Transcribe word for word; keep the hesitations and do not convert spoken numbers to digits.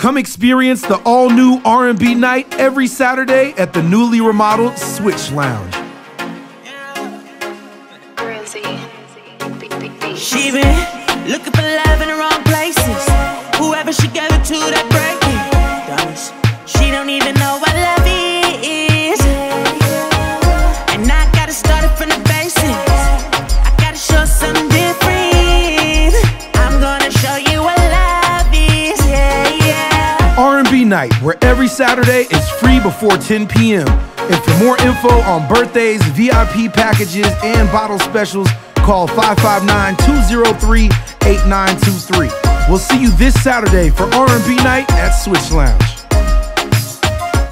Come experience the all-new R and B night every Saturday at the newly remodeled Switch Lounge. She been looking for love in the wrong places. Whoever she gave it to, that break it. She don't even know what love is. And I gotta start it from the basics. I gotta show something different. I'm gonna show you what love is, yeah, yeah. R and B night, where every Saturday is free before ten p m And for more info on birthdays, V I P packages, and bottle specials, call five five nine, two zero three, eight nine two three. We'll see you this Saturday for R and B night at Switch Lounge.